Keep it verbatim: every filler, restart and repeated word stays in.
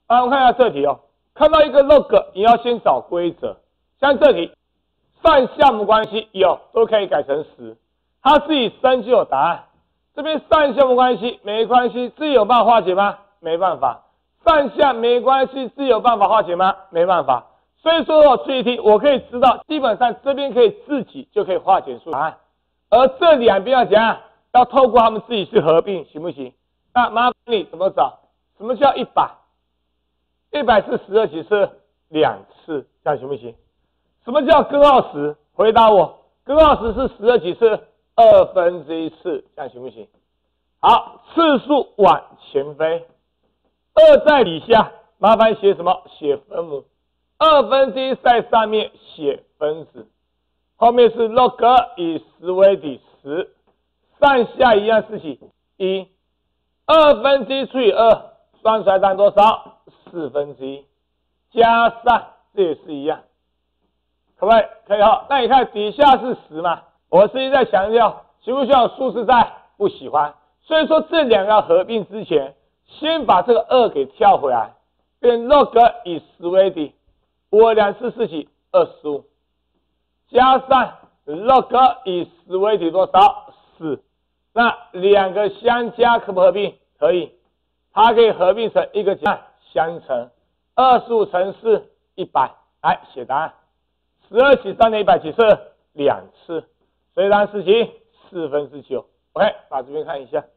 来，我们看一下这题哦。看到一个 log， 你要先找规则。像这题，上下目关系有都可以改成十，它自己生就有答案。这边上下目关系没关系，自己有办法化解吗？没办法。上下没关系，自己有办法化解吗？没办法。所以说我出一题，我可以知道，基本上这边可以自己就可以化解出答案，而这两边要怎样？要透过他们自己去合并，行不行？那麻烦你怎么找？什么叫一百？一百是十二几次？两次，这样行不行？什么叫根号十？回答我，根号十是十二几次？二分之一次，这样行不行？好，次数往前飞，二在底下，麻烦写什么？写分母。二分之一在上面写分子，后面是 log 以十为底十，上下一样事情，一，二分之一除以二，算出来当多少？四分之一，加上这也是一样，可不可以？可以哈。那你看底下是十嘛？我是一直在强调，喜不喜欢数字在？不喜欢。所以说这两个要合并之前，先把这个二给跳回来，变 log 以十为底。我两次四起二十五，加上 log 以十为底多少？四。那两个相加可不合并？可以，它可以合并成一个加相乘，二十五乘四，一百。来写答案，十二起三点一百几次？两次，所以答案是几？四分之九。OK， 把这边看一下。